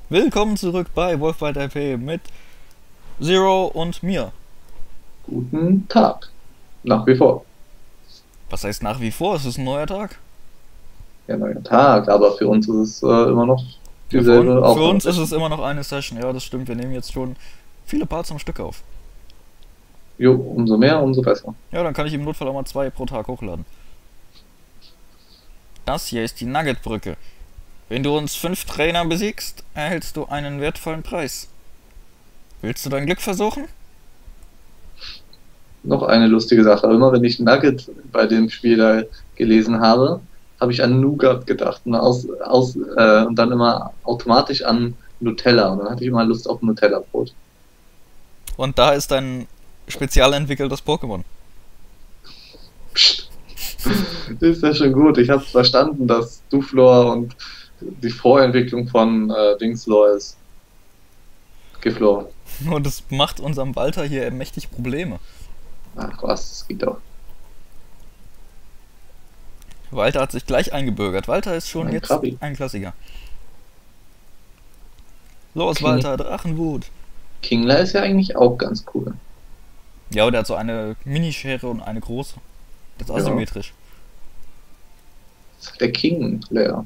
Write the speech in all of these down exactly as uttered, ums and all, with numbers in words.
Willkommen zurück bei Wolfbite I P mit Zero und mir. Guten Tag. Nach wie vor. Was heißt nach wie vor? Es ist ein neuer Tag. Ja, neuer Tag, aber für uns ist es äh, immer noch Ja, für, un dieselbe für uns ist es Aufnahmesession. immer noch eine Session. Ja, das stimmt. Wir nehmen jetzt schon viele Parts am Stück auf. Jo, umso mehr, umso besser. Ja, dann kann ich im Notfall auch mal zwei pro Tag hochladen. Das hier ist die Nugget-Brücke. Wenn du uns fünf Trainer besiegst, erhältst du einen wertvollen Preis. Willst du dein Glück versuchen? Noch eine lustige Sache. Immer wenn ich Nugget bei dem Spiel da gelesen habe, habe ich an Nougat gedacht und, aus, aus, äh, und dann immer automatisch an Nutella. Und dann hatte ich immer Lust auf Nutella-Brot. Und da ist ein spezial entwickeltes Pokémon. Psst. Ist ja schon gut. Ich habe verstanden, dass Duflor und die Vorentwicklung von äh, Dingslor ist. Giflor. Und das macht unserem Walter hier mächtig Probleme. Ach was, das geht doch. Walter hat sich gleich eingebürgert. Walter ist schon Ein jetzt Krabi. ein Klassiker. Los, King, Walter, Drachenwut. Kingler ist ja eigentlich auch ganz cool. Ja, und der hat so eine Minischere und eine große. Das ist Ja, asymmetrisch. das ist der King, Leer.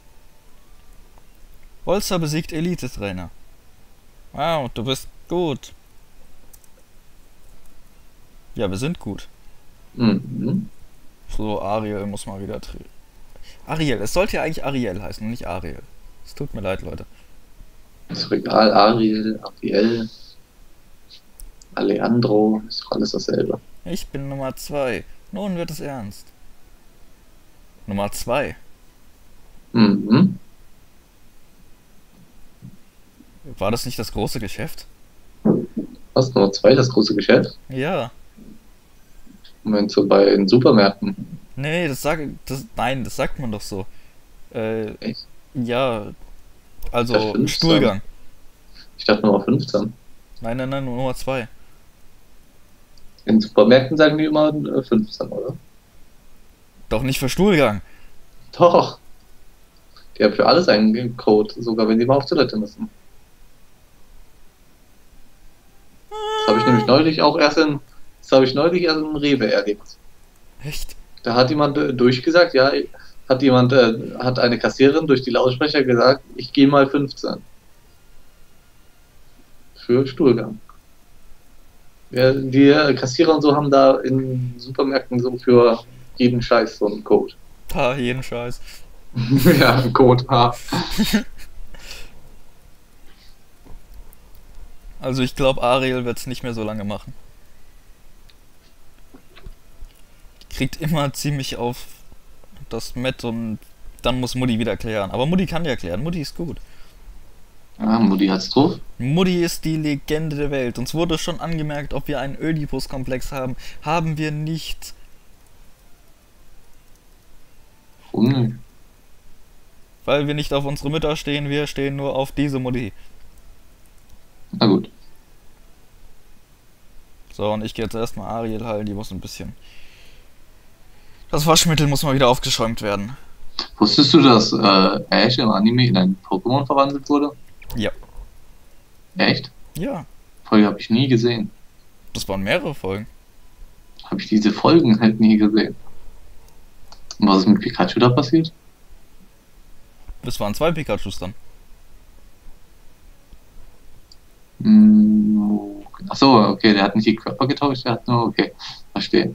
Holzer besiegt Elite-Trainer. Wow, du bist gut. Ja, wir sind gut. Mhm. So, Ariel muss mal wieder drehen. Ariel, es sollte ja eigentlich Ariel heißen und nicht Ariel. Es tut mir leid, Leute. Ist doch egal, Ariel, Ariel, Alejandro, ist doch alles dasselbe. Ich bin Nummer zwei. Nun wird es ernst. Nummer zwei. Mhm. War das nicht das große Geschäft? Was, Nummer zwei, das große Geschäft? Ja. Moment, so bei den Supermärkten. Nee, das sag das. Nein, das sagt man doch so. Äh, Echt? ja, Ich dachte also fünfzehn. Stuhlgang. Ich dachte Nummer fünfzehn. Nein, nein, nein, Nummer zwei. In Supermärkten sagen die immer äh, fünfzehn, oder? Doch nicht für Stuhlgang. Doch. Die haben für alles einen Code, sogar wenn die mal auf Toilette müssen. Das habe ich nämlich neulich auch erst in, das habe ich neulich erst in Rewe erlebt. Echt? Da hat jemand äh, durchgesagt, ja, hat jemand, äh, hat eine Kassiererin durch die Lautsprecher gesagt, ich gehe mal fünfzehn. Für Stuhlgang. Ja, die äh, Kassierer und so haben da in Supermärkten so für jeden Scheiß so einen Code. Ha, jeden Scheiß. Ja, ein Code, ha. Also ich glaube, Ariel wird es nicht mehr so lange machen. Kriegt immer ziemlich auf das Met und dann muss Mutti wieder klären. Aber Mutti kann ja klären. Mutti ist gut. Ah, Mutti hat's drauf. Mutti ist die Legende der Welt. Uns wurde schon angemerkt, ob wir einen Ödipus-Komplex haben. Haben wir nicht. Warum nicht? Weil wir nicht auf unsere Mütter stehen, wir stehen nur auf diese Mutti. Na gut. So, und ich gehe jetzt erstmal Ariel heilen, die muss ein bisschen. Das Waschmittel muss mal wieder aufgeschäumt werden. Wusstest du, dass äh, Ash im Anime in ein Pokémon verwandelt wurde? Ja. Echt? Ja, Folge habe ich nie gesehen. das waren mehrere Folgen. Habe ich diese Folgen halt nie gesehen. Und was ist mit Pikachu da passiert? Es waren zwei Pikachus dann. Hm, ach so, okay, der hat nicht die Körper getauscht, der hat nur, okay, verstehe.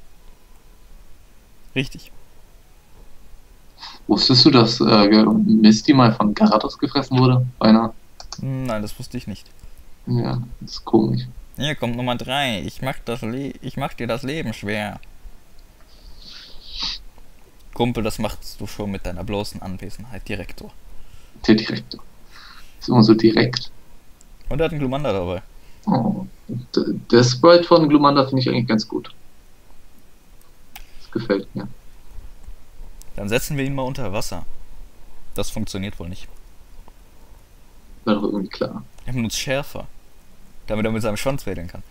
Richtig. Wusstest du, dass äh, Misty mal von Gyarados gefressen wurde? Beinahe. Nein, das wusste ich nicht. Ja, das ist komisch. Hier kommt Nummer drei. Ich mach, das Le ich mach dir das Leben schwer. Kumpel, das machst du schon mit deiner bloßen Anwesenheit, Direktor. Der Direktor. Ist immer so direkt. Und er hat einen Glumanda dabei. Oh. D- Der Sprite von Glumanda finde ich eigentlich ganz gut. Das gefällt mir. Dann setzen wir ihn mal unter Wasser. Das funktioniert wohl nicht. War doch irgendwie klar. Wir haben uns schärfer. Damit er mit seinem Schwanz wedeln kann.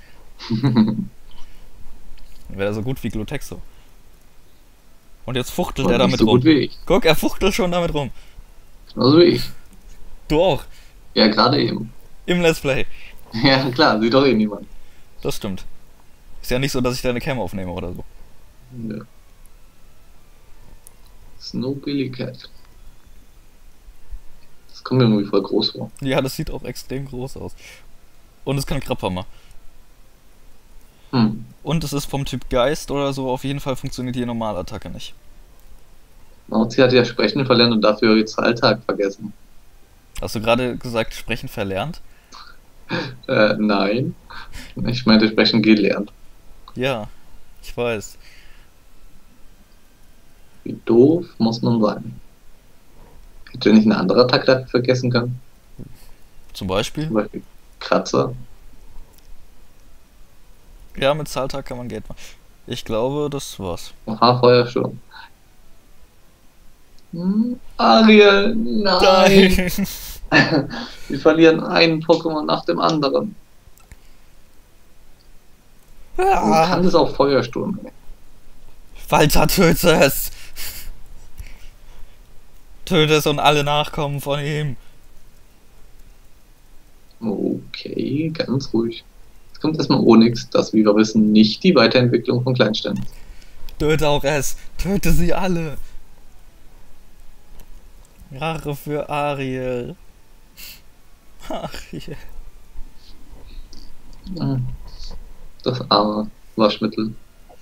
Dann wäre er so gut wie Glutexo. Und jetzt fuchtelt Und er nicht damit so rum. gut wie ich. Guck, er fuchtelt schon damit rum. Genauso wie ich. Du auch. Ja, gerade eben. Im Let's Play. Ja, klar, sieht doch eh niemand. Das stimmt. Ist ja nicht so, dass ich deine Cam aufnehme oder so. Ja. Snow Billy Cat. Das kommt mir irgendwie voll groß vor. Ja, das sieht auch extrem groß aus. Und es kann Krabbhammer. Hm. Und es ist vom Typ Geist oder so. Auf jeden Fall funktioniert die Normalattacke nicht. Mauzi hat ja Sprechen verlernt und dafür jetzt Alltag vergessen. Hast du gerade gesagt, Sprechen verlernt? Äh, nein. Ich meinte Sprechen gelernt. Ja, ich weiß. Wie doof muss man sein? Hätte ich nicht eine andere Attacke dafür vergessen können? Zum Beispiel? Zum Beispiel Kratzer. Ja, mit Zahltag kann man Geld machen. Ich glaube, das war's. Oha, Feuersturm. Hm, Ariel, nein! Wir verlieren einen Pokémon nach dem anderen. Man kann das auch Feuersturm nennen. Walter, töte es! Töte es und alle Nachkommen von ihm. Okay, ganz ruhig. Jetzt kommt erstmal Onyx, das, wie wir wissen, nicht die Weiterentwicklung von Kleinsteinen ist. Töte auch es! Töte sie alle! Rache für Ariel. Ariel. Hm, das arme Waschmittel.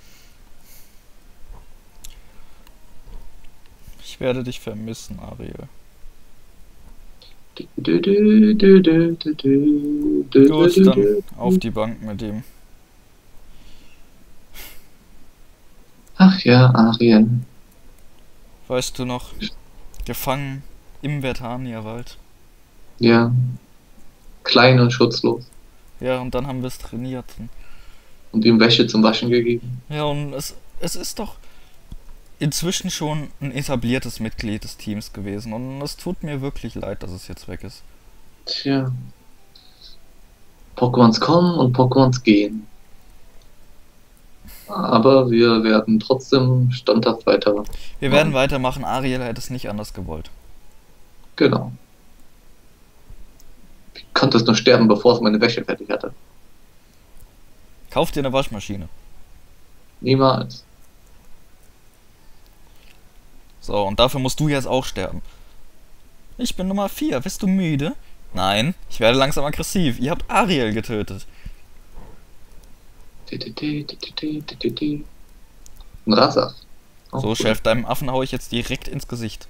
Ich werde dich vermissen, Ariel. Du, du, du, du, du, du, du, Gut, du, dann du. auf die Bank mit ihm. Ach ja, Ariel. Weißt du noch? Gefangen im Vertania-Wald. Ja. Klein und schutzlos. Ja, und dann haben wir es trainiert. Und ihm Wäsche zum Waschen gegeben. Ja, und es, es ist doch inzwischen schon ein etabliertes Mitglied des Teams gewesen. Und es tut mir wirklich leid, dass es jetzt weg ist. Tja. Pokémons kommen und Pokémons gehen. Aber wir werden trotzdem standhaft weiter. Wir werden weitermachen. Ariel hätte es nicht anders gewollt. Genau. Ich konnte es nur sterben, bevor es meine Wäsche fertig hatte. Kauf dir eine Waschmaschine. Niemals. So, und dafür musst du jetzt auch sterben. Ich bin Nummer vier. Bist du müde? Nein, ich werde langsam aggressiv. Ihr habt Ariel getötet. Ein Rasach. So, cool. Chef, deinem Affen hau ich jetzt direkt ins Gesicht.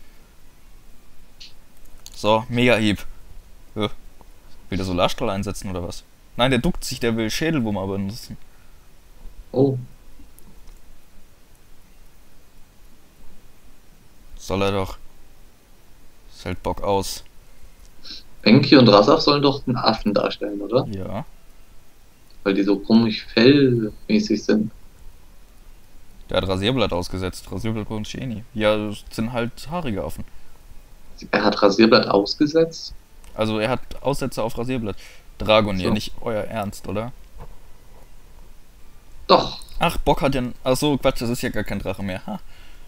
So, Mega-Hieb. Äh, will der Solarstrahl einsetzen oder was? Nein, der duckt sich, der will Schädelwummer benutzen. Oh. Soll er doch. Das hält Bock aus. Enki und Rasach sollen doch einen Affen darstellen, oder? Ja. Weil die so komisch fellmäßig sind. Der hat Rasierblatt ausgesetzt. Rasierblatt und Genie. Ja, das sind halt haarige Affen. Er hat Rasierblatt ausgesetzt? Also er hat Aussätze auf Rasierblatt. Dragonier, So. nicht euer Ernst, oder? Doch. Ach, Bock hat ja... Ach so, Quatsch, das ist ja gar kein Drache mehr. Ha.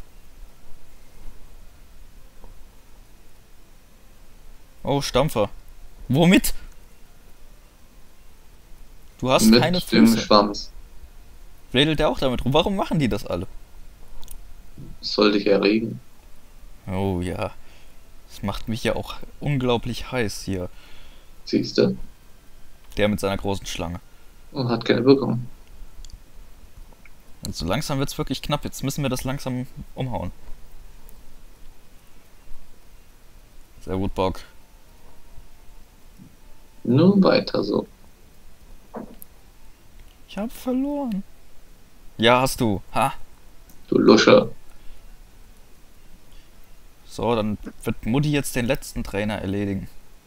Oh, Stampfer. Womit? Du hast Mit keine dem Füße. Schwanz. Wedelt der auch damit rum? Warum machen die das alle? Das soll dich erregen. Oh ja. Das macht mich ja auch unglaublich heiß hier. Siehst du? Der mit seiner großen Schlange. Und hat keine Wirkung. Und so langsam wird's wirklich knapp. Jetzt müssen wir das langsam umhauen. Sehr gut, Bock. Nun weiter so. Ich hab verloren. Ja, hast du. Ha. Du Luscher. So, dann wird Mutti jetzt den letzten Trainer erledigen.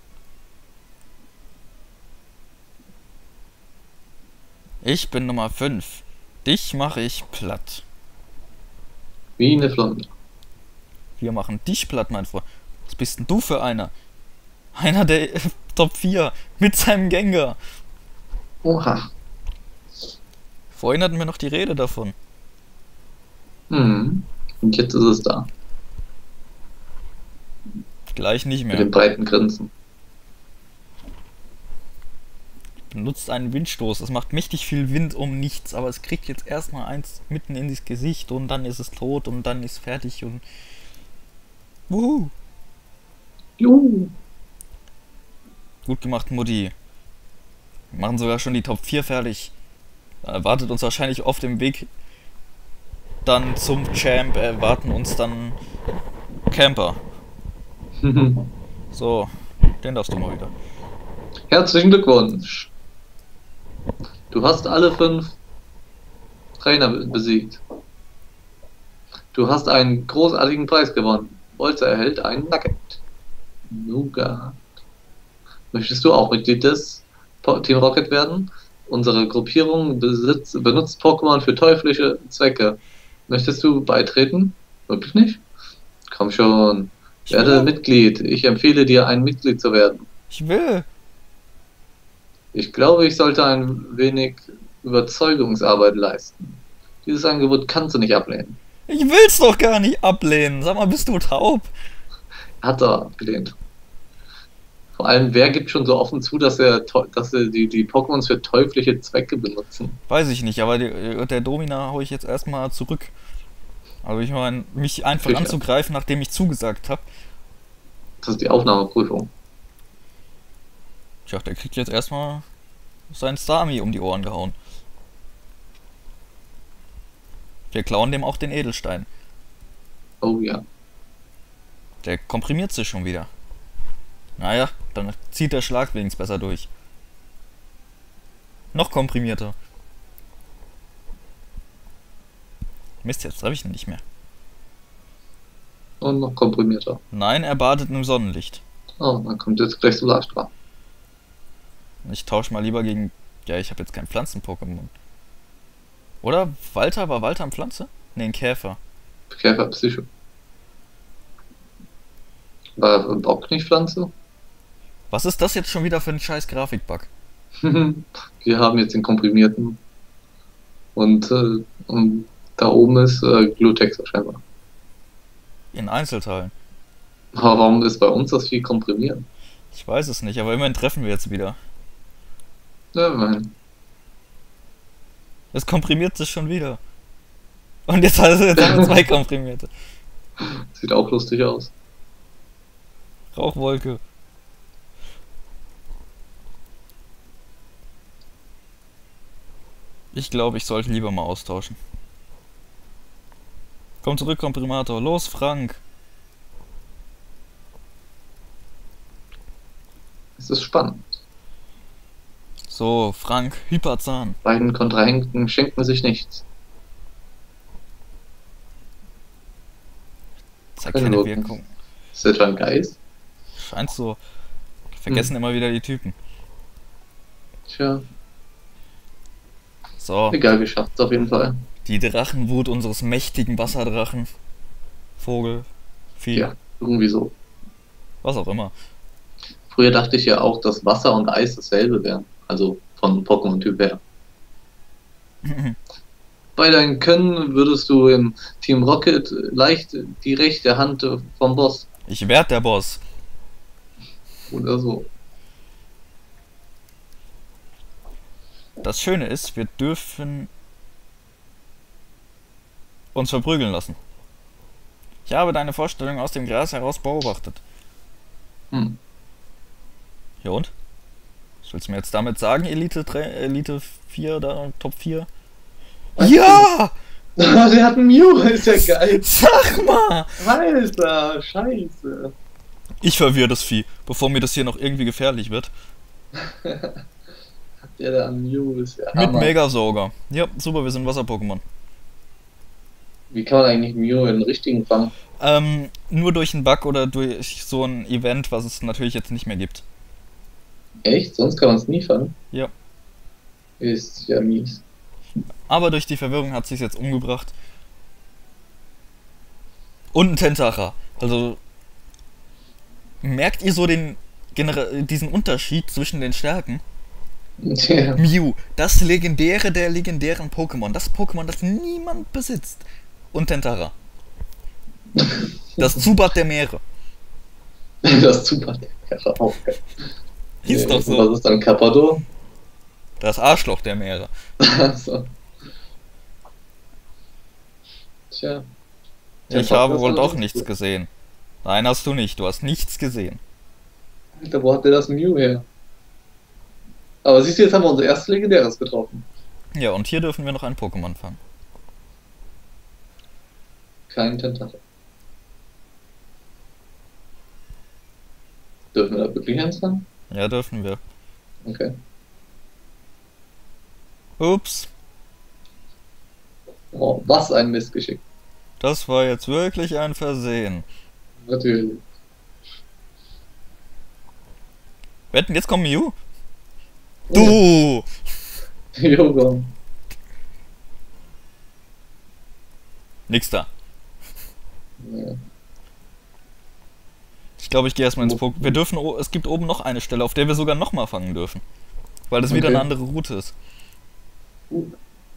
Ich bin Nummer fünf. Dich mache ich platt. Wie eine Flamme. Wir machen dich platt, mein Freund. Was bist denn du für einer? Einer der äh, Top vier mit seinem Gengar. Oha. Vorhin hatten wir noch die Rede davon. Hm. Und jetzt ist es da. Gleich nicht Mit mehr. den breiten Grinsen. Nutzt einen Windstoß. Es macht mächtig viel Wind um nichts, aber es kriegt jetzt erstmal eins mitten in das Gesicht und dann ist es tot und dann ist fertig und. Wuhu! Juhu. Gut gemacht, Mutti. Wir machen sogar schon die Top vier fertig. Da erwartet uns wahrscheinlich auf dem Weg dann zum Champ, erwarten uns dann Camper. So, den darfst du mal wieder. Herzlichen Glückwunsch. Du hast alle fünf Trainer be- besiegt. Du hast einen großartigen Preis gewonnen. Bolzer erhält einen Nugget. Nougat. Möchtest du auch Mitglied des Po- Team Rocket werden? Unsere Gruppierung besitzt, benutzt Pokémon für teuflische Zwecke. Möchtest du beitreten? Wirklich nicht? Komm schon. Ich Werde will. Mitglied. Ich empfehle dir, ein Mitglied zu werden. Ich will. Ich glaube, ich sollte ein wenig Überzeugungsarbeit leisten. Dieses Angebot kannst du nicht ablehnen. Ich will's doch gar nicht ablehnen. Sag mal, bist du taub? Hat er abgelehnt. Vor allem, wer gibt schon so offen zu, dass er, teu- dass er die, die Pokémons für teuflische Zwecke benutzen? Weiß ich nicht, aber die, der Domina hau ich jetzt erstmal zurück. Also ich meine, mich einfach Sicher. anzugreifen, nachdem ich zugesagt habe. Das ist die Aufnahmeprüfung. Tja, der kriegt jetzt erstmal seinen Starmie um die Ohren gehauen. Wir klauen dem auch den Edelstein. Oh ja. Der komprimiert sich schon wieder. Naja, dann zieht der Schlag wenigstens besser durch. Noch komprimierter. Mist, jetzt habe ich ihn nicht mehr. Und noch komprimierter. Nein, er badet im Sonnenlicht. Oh, dann kommt jetzt gleich Solarstrahl. Ich tausche mal lieber gegen... Ja, ich habe jetzt kein Pflanzen-Pokémon. Oder? Walter? War Walter ein Pflanze? Ne, ein Käfer. Käfer Psycho. War Bock nicht Pflanze? Was ist das jetzt schon wieder für ein scheiß Grafikbug? Wir haben jetzt den komprimierten. Und, äh, und da oben ist äh, Glutex scheinbar. In Einzelteilen. Aber warum ist bei uns das viel komprimiert? Ich weiß es nicht, aber immerhin treffen wir jetzt wieder. Ja, mein. Es komprimiert sich schon wieder. Und jetzt, hat- jetzt haben wir zwei komprimierte. Sieht auch lustig aus. Rauchwolke. Ich glaube, ich sollte lieber mal austauschen. Komm zurück, Komprimator. Los, Frank. Es ist spannend. So, Frank, Hyperzahn. Beiden Kontrahenten schenken sich nichts. Zeig Keine keine Wirkung. Wirkung. Ist das etwa ein Geist? Scheint so. Vergessen immer wieder die Typen. Tja, So, egal, wir schaffen es auf jeden Fall. die Drachenwut unseres mächtigen Wasserdrachen. Vogel, Vieh, Ja, irgendwie so. was auch immer. Früher dachte ich ja auch, dass Wasser und Eis dasselbe wären. Also von Pokémon-Typ her. Bei deinem Können würdest du im Team Rocket leicht die rechte Hand vom Boss Ich werd der Boss. oder so. Das Schöne ist, wir dürfen uns verprügeln lassen. Ich habe deine Vorstellung aus dem Gras heraus beobachtet. Hm. Ja und? Was willst du mir jetzt damit sagen, Elite drei, Elite vier, da, Top vier? Was? Ja! Der hat einen Mew, ist ja geil. Sag mal! Alter, scheiße. Ich verwirre das Vieh, bevor mir das hier noch irgendwie gefährlich wird. Der da einen Mew ist ja Mit Hammer. Megasauger. Ja, super, wir sind Wasser-Pokémon. Wie kann man eigentlich Mew in den richtigen fangen? Ähm, nur durch einen Bug oder durch so ein Event, was es natürlich jetzt nicht mehr gibt. Echt? Sonst kann man es nie fangen? Ja. Ist ja mies. Aber durch die Verwirrung hat sich jetzt umgebracht. Und ein Tentacher. Also merkt ihr so den Genera diesen Unterschied zwischen den Stärken? Ja. Mew, das legendäre der legendären Pokémon. Das Pokémon, das niemand besitzt. Und Tentara. Das Zubat der Meere. Das ist super. Ja, auch geil. Hieß Ja, doch und so. Was ist dann Carpador? Das Arschloch der Meere. Also, tja. Der Ich habe Podcast wohl war doch ganz nichts gut. gesehen. Nein, hast du nicht. Du hast nichts gesehen. Alter, wo hat der das Mew her? Aber siehst du, jetzt haben wir unser erstes Legendäres getroffen. Ja, und hier dürfen wir noch ein Pokémon fangen. Kein Tentakel. Dürfen wir da wirklich eins fangen? Ja, dürfen wir. Okay. Ups. Oh, was ein Missgeschick. Das war jetzt wirklich ein Versehen. Natürlich. Wetten, jetzt kommt Mew? Oh, Du! Jogo. Nix da. Ja. Ich glaube, ich gehe erstmal ins Pokémon. Wir dürfen, o- es gibt oben noch eine Stelle, auf der wir sogar nochmal fangen dürfen. Weil das wieder Okay. eine andere Route ist. Gut.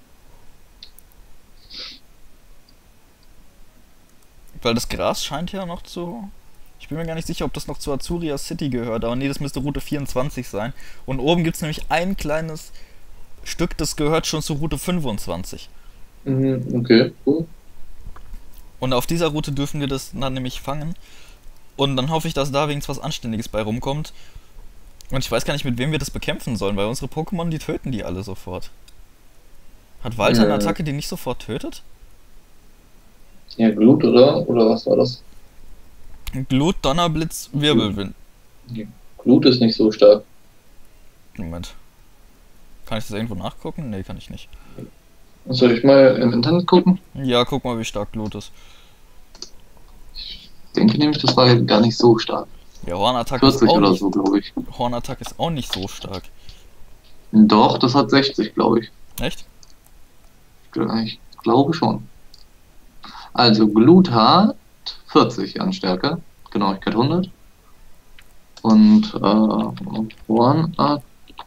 Weil das Gras scheint ja noch zu... Ich bin mir gar nicht sicher, ob das noch zu Azuria City gehört, aber nee, das müsste Route vierundzwanzig sein. Und oben gibt es nämlich ein kleines Stück, das gehört schon zu Route fünfundzwanzig. Mhm, okay, cool. Und auf dieser Route dürfen wir das dann nämlich fangen. Und dann hoffe ich, dass da wenigstens was Anständiges bei rumkommt. Und ich weiß gar nicht, mit wem wir das bekämpfen sollen, weil unsere Pokémon, die töten die alle sofort. Hat Walter eine Äh. Attacke, die nicht sofort tötet? Ja, Glut, oder? Oder was war das? Glut, Donnerblitz, Wirbelwind. Glut ist nicht so stark. Moment. Kann ich das irgendwo nachgucken? Nee, kann ich nicht. Soll ich mal im Internet gucken? Ja, guck mal, wie stark Glut ist. Ich denke nämlich, das war gar nicht so stark. Ja, Hornattacke ist vierzig auch oder nicht, so, glaube ich. Hornattacke ist auch nicht so stark. Doch, das hat sechzig, glaube ich. Echt? Ich glaube schon. Also Glut hat vierzig an Stärke, Genauigkeit hundert. Und äh, Hornattacke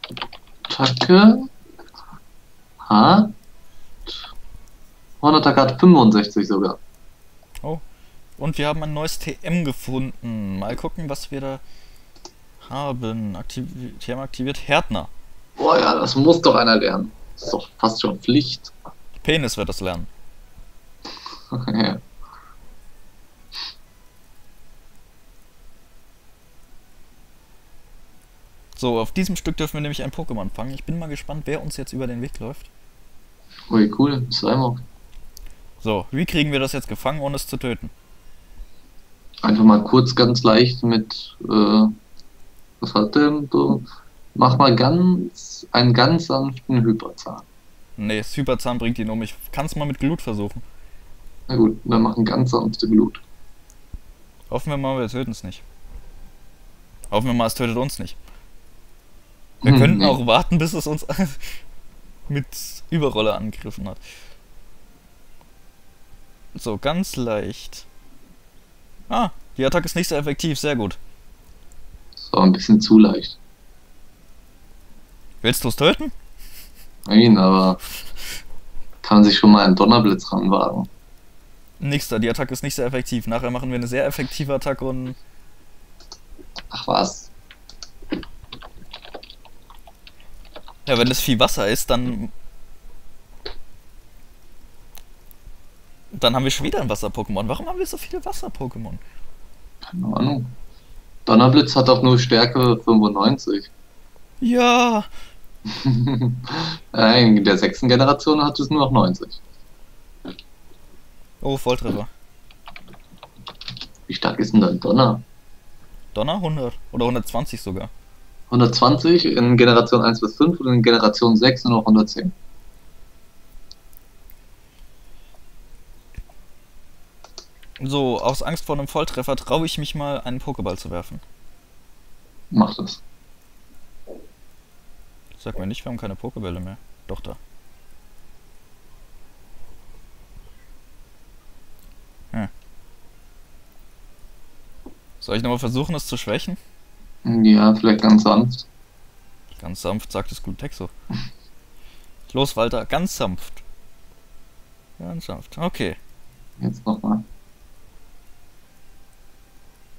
hat Hornattacke hat fünfundsechzig sogar. Und wir haben ein neues T M gefunden. Mal gucken, was wir da haben. Aktivi T M aktiviert. Härtner. Boah ja, das muss doch einer lernen. Das ist doch fast schon Pflicht. Penis wird das lernen. Ja. So, auf diesem Stück dürfen wir nämlich ein Pokémon fangen. Ich bin mal gespannt, wer uns jetzt über den Weg läuft. Ui, cool, Slimeock. So, wie kriegen wir das jetzt gefangen, ohne es zu töten? Einfach mal kurz ganz leicht mit, äh, was hat der so? Mach mal ganz, einen ganz sanften Hyperzahn. Nee, das Hyperzahn bringt ihn um. Ich kann es mal mit Glut versuchen. Na gut, dann mach eine ganz sanfte Glut. Hoffen wir mal, wir töten es nicht. Hoffen wir mal, es tötet uns nicht. Wir Hm, könnten nee. auch warten, bis es uns mit Überrolle angegriffen hat. So, ganz leicht. Ah, die Attacke ist nicht sehr effektiv, sehr gut. Das war ein bisschen zu leicht. Willst du es töten? Nein, aber kann man sich schon mal einen Donnerblitz ranwagen. Nix da, die Attacke ist nicht sehr effektiv. Nachher machen wir eine sehr effektive Attacke und... Ach was? Ja, wenn das Vieh Wasser ist, dann... Dann haben wir schon wieder ein Wasser-Pokémon. Warum haben wir so viele Wasser-Pokémon? Keine Ahnung. Donnerblitz hat auch nur Stärke fünfundneunzig. Ja, Nein, in der sechsten Generation hat es nur noch neunzig. oh, Volltreffer. Wie stark ist denn dein Donner? Donner hundert oder hundertzwanzig sogar. hundertzwanzig in Generation eins bis fünf und in Generation sechs nur noch hundertzehn. So, aus Angst vor einem Volltreffer traue ich mich mal, einen Pokéball zu werfen. Macht das. Sag mir nicht, wir haben keine Pokébälle mehr. Doch, da. Hm. Soll ich nochmal versuchen, es zu schwächen? Ja, vielleicht ganz sanft. Ganz sanft, sagt es Glutexo. Los, Walter, ganz sanft. Ganz sanft, okay. Jetzt nochmal.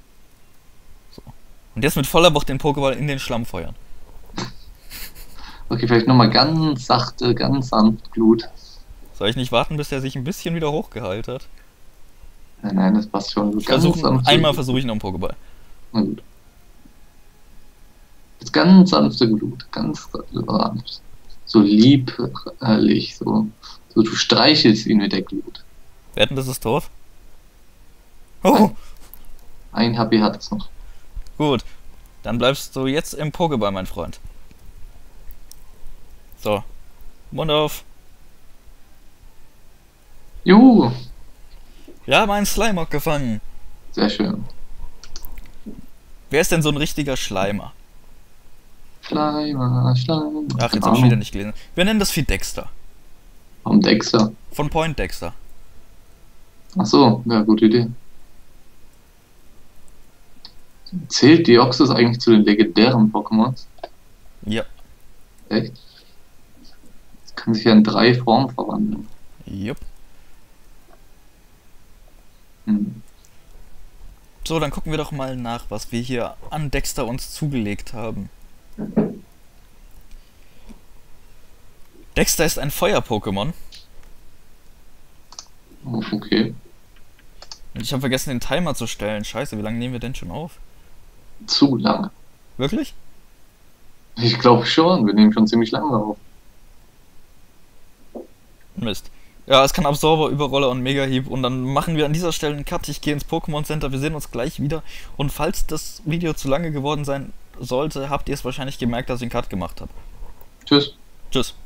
Und jetzt mit voller Wucht den Pokéball in den Schlamm feuern. Okay, vielleicht nochmal ganz sachte, ganz sanft Glut. Soll ich nicht warten, bis er sich ein bisschen wieder hochgeheilt hat? Nein, nein, das passt schon. Ich versuche, einmal versuche ich noch einen Pokéball. Na gut. Jetzt ganz sanfte Glut, ganz sanft. So lieblich, so, so du streichelst ihn mit der Glut. Wetten, das ist tot? Oh! Ein H P hat es noch. Gut, dann bleibst du jetzt im Pokéball, mein Freund. So, Mund auf. Juhu! Wir haben einen Slimeock gefangen. Sehr schön. Wer ist denn so ein richtiger Schleimer? Schleimer, Schleimer. Ach, jetzt hab ich wieder nicht gelesen. Wir nennen das Vieh Dexter. Warum Dexter? Von Point Dexter. Ach so, ja, gute Idee. Zählt Deoxys eigentlich zu den legendären Pokémons? Ja. Echt? Das kann sich ja in drei Formen verwandeln. Jupp. Hm. So, dann gucken wir doch mal nach, was wir hier an Dexter uns zugelegt haben. Dexter ist ein Feuer-Pokémon. Oh, okay. Ich habe vergessen, den Timer zu stellen. Scheiße, wie lange nehmen wir denn schon auf? Zu lange. Wirklich? Ich glaube schon, wir nehmen schon ziemlich lange auf. Mist. Ja, es kann Absorber, Überroller und Mega-Hieb und dann machen wir an dieser Stelle einen Cut. Ich gehe ins Pokémon Center, wir sehen uns gleich wieder. Und falls das Video zu lange geworden sein sollte, habt ihr es wahrscheinlich gemerkt, dass ich einen Cut gemacht habe. Tschüss. Tschüss.